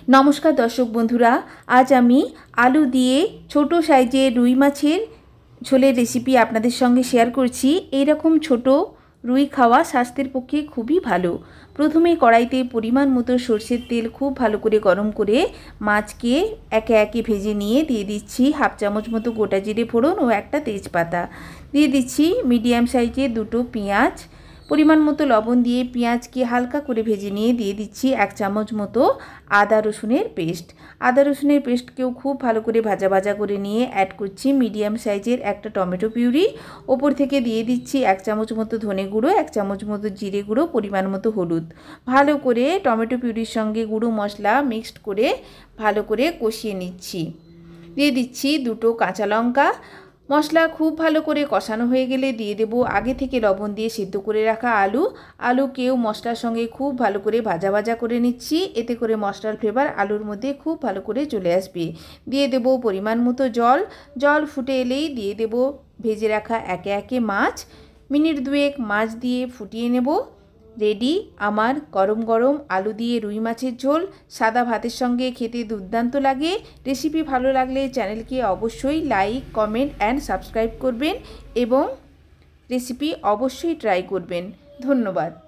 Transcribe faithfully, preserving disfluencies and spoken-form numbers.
নমস্কার দর্শক বন্ধুরা, আজ আমি আলু দিয়ে ছোট সাইজের রুই মাছের ঝোলের রেসিপি আপনাদের সঙ্গে শেয়ার করছি। এই রকম ছোট রুই খাওয়া স্বাস্থ্যের পক্ষে খুবই ভালো। প্রথমে কড়াইতে পরিমাণ মতো সরষের তেল খুব ভালো করে গরম করে মাছকে একে একে ভেজে নিয়ে দিয়ে দিচ্ছি হাফ চামচ মতো গোটা জিরে ফোড়ন ও একটা তেজপাতা। দিয়ে দিচ্ছি মিডিয়াম সাইজের দুটো পেঁয়াজ। পরিমাণ মতো লবণ দিয়ে পেঁয়াজকে হালকা করে ভেজে নিয়ে দিয়ে দিচ্ছি এক চামচ মতো আদা রসুনের পেস্ট। আদা রসুনের পেস্টকেও খুব ভালো করে ভাজা ভাজা করে নিয়ে অ্যাড করছি মিডিয়াম সাইজের একটা টমেটো পিউরি। ওপর থেকে দিয়ে দিচ্ছি এক চামচ মতো ধনে গুঁড়ো, এক চামচ মতো জিরে গুঁড়ো, পরিমাণ মতো হলুদ। ভালো করে টমেটো পিউরির সঙ্গে গুঁড়ো মশলা মিক্সড করে ভালো করে কষিয়ে নিচ্ছি। দিয়ে দিচ্ছি দুটো কাঁচা লঙ্কা। মশলা খুব ভালো করে কষানো হয়ে গেলে দিয়ে দেব আগে থেকে লবণ দিয়ে সিদ্ধ করে রাখা আলু। আলুকেও মশলার সঙ্গে খুব ভালো করে ভাজা ভাজা করে নিচ্ছি, এতে করে মশলার ফ্লেভার আলুর মধ্যে খুব ভালো করে চলে আসবে। দিয়ে দেব পরিমাণ মতো জল। জল ফুটে এলেই দিয়ে দেব ভেজে রাখা একে একে মাছ। মিনিট দুয়েক মাছ দিয়ে ফুটিয়ে নেব। রেডি আমার গরম গরম আলু দিয়ে রুই মাছের ঝোল। সাদা ভাতের সঙ্গে খেতে দুর্দান্ত লাগে। রেসিপি ভালো লাগলে চ্যানেলকে অবশ্যই লাইক, কমেন্ট অ্যান্ড সাবস্ক্রাইব করবেন এবং রেসিপি অবশ্যই ট্রাই করবেন। ধন্যবাদ।